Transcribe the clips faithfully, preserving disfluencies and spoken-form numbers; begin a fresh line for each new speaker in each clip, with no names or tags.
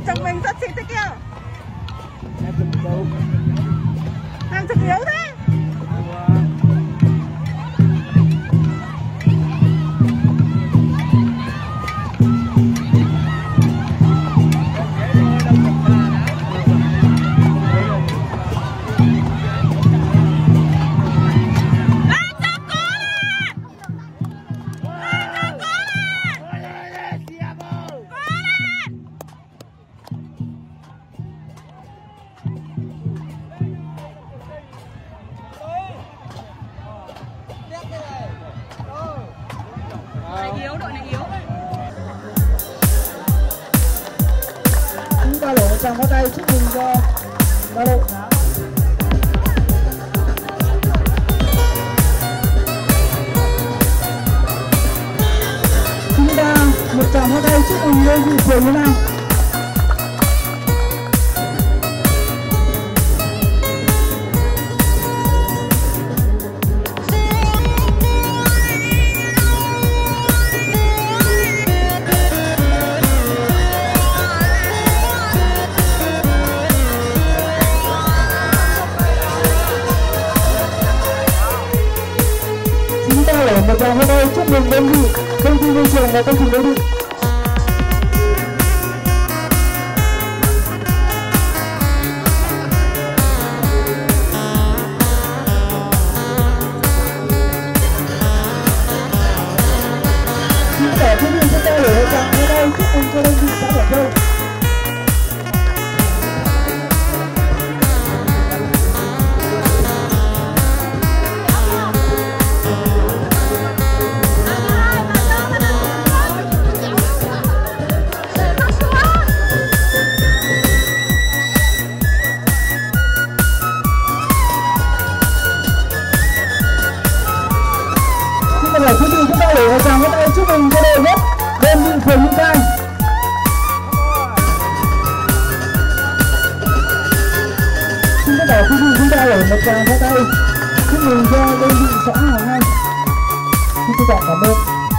chồng mình rất xịn thế kia.
Em chụp đâu?
Em chụp yếu thế.
Này yếu, đội này yếu.
Chúng ta lỗ chàng có tay chúc mừng cho ba đội. Chúng ta một tràng có tay chúc mừng đơn vị phường như nào. Một tràng hôm nay chúc mừng đơn vị công ty môi trường và công trình đô thị. Xin cả quý vị chúng ta để tràng hôm nay chúc mừng cho đơn vị xã Quảng Châu. Là quý vị chúng ta để chàng hôm nay chúc mừng cho đội nhất đơn vị phường Hưng Cang. Xin tất cả quý vị chúng ta để một chàng hôm nay chúc mừng cho đơn vị xã Hoàng Anh. Xin trân trọng cảm ơn.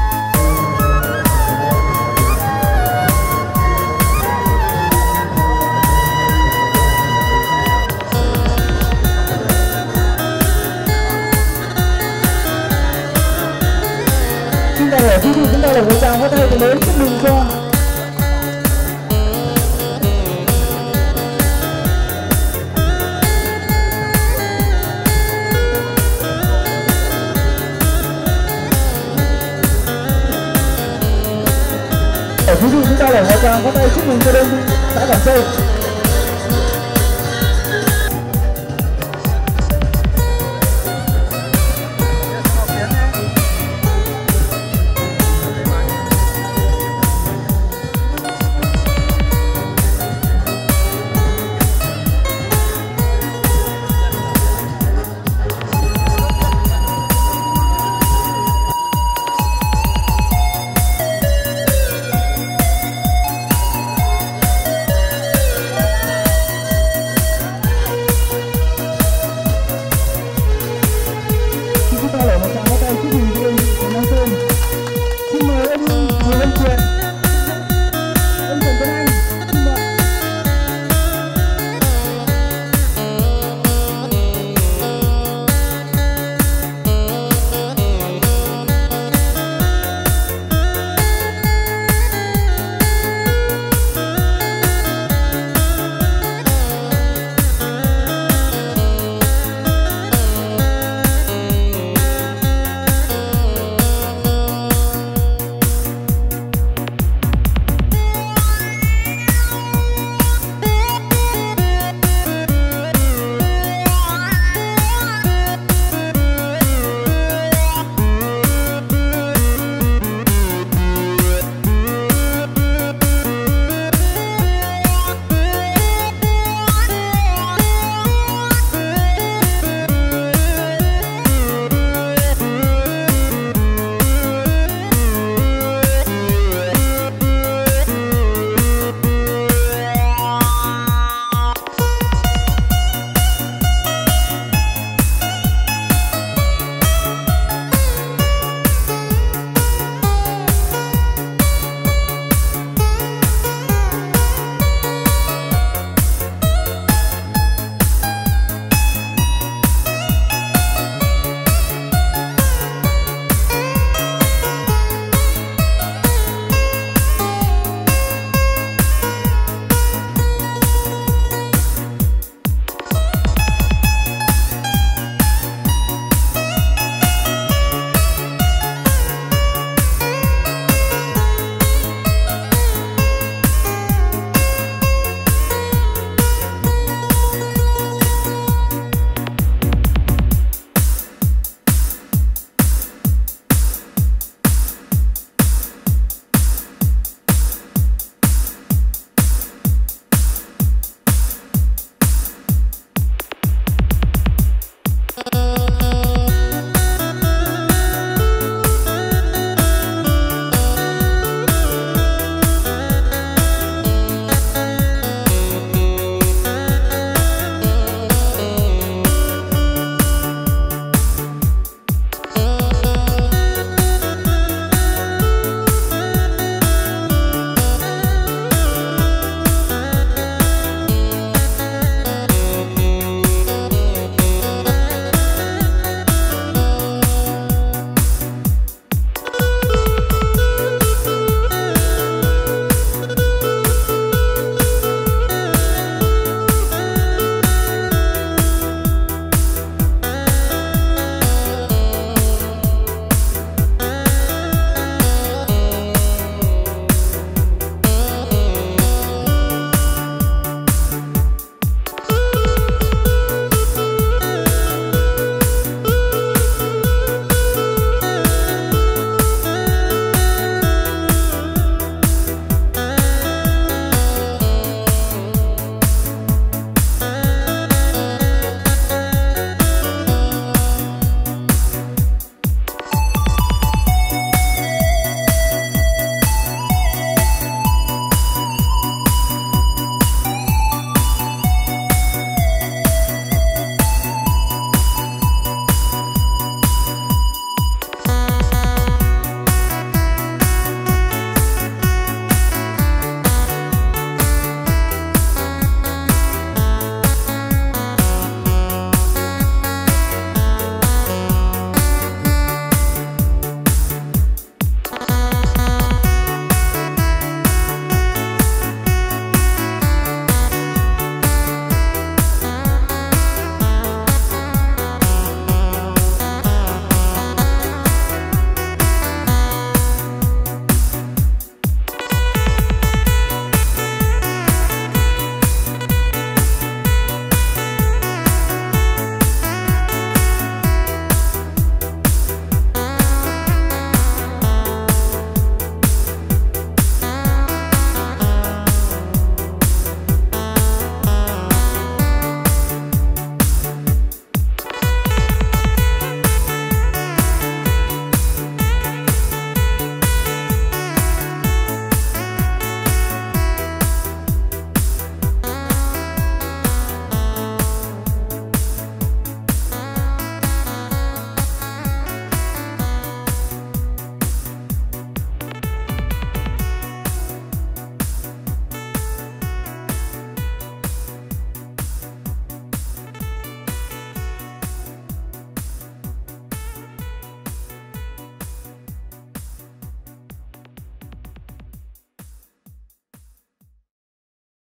Xin chào quý vị chúng ta là một tràng phát tay lớn chúc mừng cho quý vị chúng ta là một tràng phát tay chúc mừng cho đơn vị xã Quảng Châu.